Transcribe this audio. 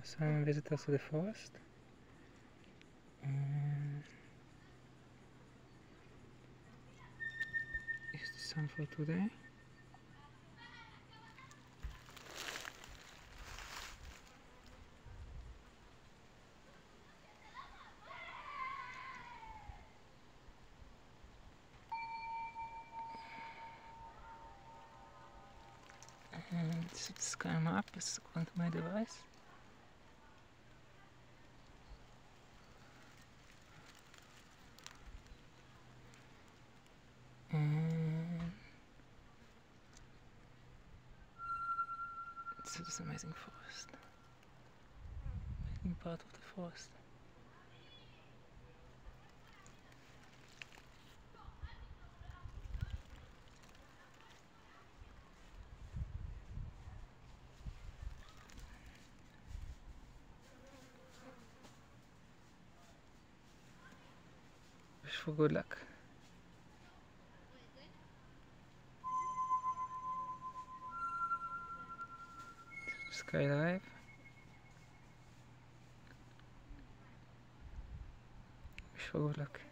Some visitors to the forest. And it's the sun for today. And this is the sky map, it's on to my device. And it's this amazing forest. Amazing part of the forest. Wish for good luck. Skydive. Wish for good luck.